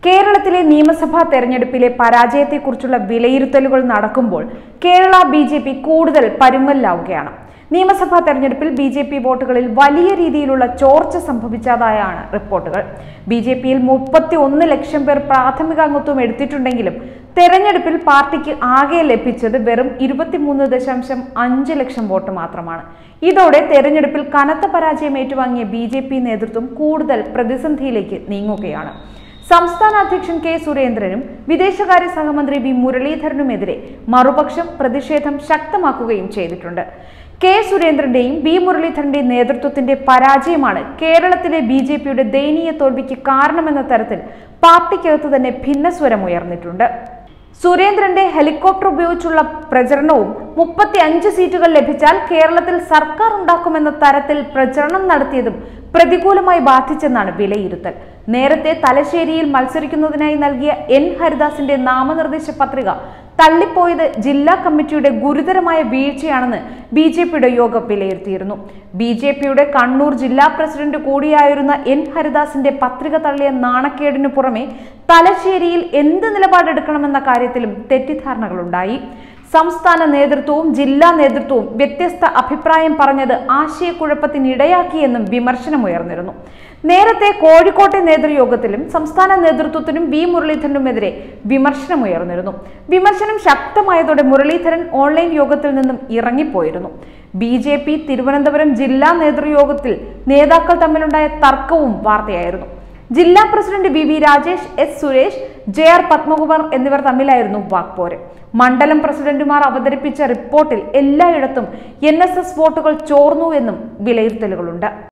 കേരളത്തിലെ നിയമസഭാ തെരഞ്ഞെടുപ്പിലെ പരാജയത്തെക്കുറിച്ചുള്ള വിലയിരുത്തലുകൾ നടക്കുമ്പോൾ കേരള ബി.ജെ.പി. കൂടുതൽ പരുങ്ങലിലാവുകയാണ്. നിയമസഭാ തെരഞ്ഞെടുപ്പിൽ ബി.ജെ.പി. വോട്ടുകളിൽ വലിയ രീതിയിലുള്ള ചോർച്ച സംഭവിച്ചതായാണ് റിപ്പോർട്ടുകൾ. ബി.ജെ.പിയിൽ 31 ലക്ഷം പേർ പ്രാഥമികാംഗത്വം എടുത്തിട്ടുണ്ടെങ്കിലും തെരഞ്ഞെടുപ്പിൽ പാർട്ടിക്ക് ആകെ ലഭിച്ചത് വെറും 23.5 ലക്ഷം വോട്ട് മാത്രമാണ്. ഇതോടെ തെരഞ്ഞെടുപ്പിൽ കനത്ത പരാജയം ഏറ്റുവാങ്ങിയ ബി.ജെ.പി. നേതൃത്വം കൂടുതൽ പ്രതിസന്ധിയിലേക്ക് നീങ്ങുകയാണ്. സംസ്ഥാന അധ്യക്ഷൻ കെ സുരേന്ദ്രനും വിദേശകാര്യ സഹമന്ത്രി വി മുരളീധരനുമെതിരെ മറുപക്ഷം പ്രതിഷേധം ശക്തമാക്കുകയും ചെയ്തിട്ടുണ്ട്. കെ സുരേന്ദ്രന്റെയും വി മുരളീധരന്റെയും നേതൃത്വത്തിന്റെ പരാജയമാണ് കേരളത്തിലെ ബി.ജെ.പിയുടെ ദയനീയ തോൽവിക്ക് കാരണമെന്ന തരത്തിൽ പാർട്ടിക്കകത്ത് തന്നെ ഭിന്നസ്വരം ഉയർന്നിട്ടുണ്ട്. സുരേന്ദ്രന്റെ ഹെലികോപ്റ്റർ ഉപയോഗിച്ചുള്ള പ്രചരണവും 35 സീറ്റുകൾ ലഭിച്ചാൽ കേരളത്തിൽ സർക്കാർ ഉണ്ടാക്കുമെന്ന തരത്തിൽ പ്രചരണം നടത്തിയതും പ്രതികൂലമായി ബാധിച്ചെന്നാണ് വിലയിരുത്തൽ. നേരത്തെ തലശ്ശേരിയിൽ മത്സരിക്കുന്നതിനായി നൽകിയ എൻ ഹരിദാസിന്റെ നാമനിർദ്ദേശ പത്രിക തള്ളിപ്പോയത് ജില്ലാ കമ്മിറ്റിയുടെ ഗുരുതരമായ വീഴ്ചയാണെന്ന് ബി.ജെ.പിയുടെ യോഗം വിലയിരുത്തിയിരുന്നു. ബി.ജെ.പിയുടെ കണ്ണൂർ ജില്ലാ പ്രസിഡന്റ് കൂടിയായിരുന്ന എൻ ഹരിദാസിന്റെ പത്രിക തള്ളിയ നാണക്കേടിനു പുറമെ തലശ്ശേരിയിൽ എന്ത് നിലപാടെടുക്കണമെന്ന കാര്യത്തിലും തെറ്റിദ്ധാരണകളുണ്ടായി. സംസ്ഥാന നേതൃത്വവും ജില്ലാ നേതൃത്വവും വ്യത്യസ്ത അഭിപ്രായം പറഞ്ഞത് ആശയക്കുഴപ്പത്തിനിടയാക്കിയെന്നും വിമർശനമുയർന്നിരുന്നു. നേരത്തെ കോഴിക്കോട്ടെ നേതൃയോഗത്തിലും സംസ്ഥാന നേതൃത്വത്തിനും വി മുരളീധരനുമെതിരെ വിമർശനമുയർന്നിരുന്നു. വിമർശനം ശക്തമായതോടെ മുരളീധരൻ ഓൺലൈൻ യോഗത്തിൽ നിന്നും ഇറങ്ങിപ്പോയിരുന്നു. ബി.ജെ.പി. തിരുവനന്തപുരം ജില്ലാ നേതൃയോഗത്തിൽ നേതാക്കൾ തമ്മിലുണ്ടായ തർക്കവും വാർത്തയായിരുന്നു. ജില്ലാ president V Rajesh, S Suresh, JR. Padmakumar എന്നിവർ തമ്മിലായിരുന്നു വാക്പോര്. മണ്ഡലം പ്രസിഡന്റുമാർ അവതരിപ്പിച്ച റിപ്പോർട്ടിൽ എല്ലായിടത്തും NSS വോട്ടുകൾ ചോർന്നുവെന്നും വിലയിരുത്തലുകളുണ്ട്.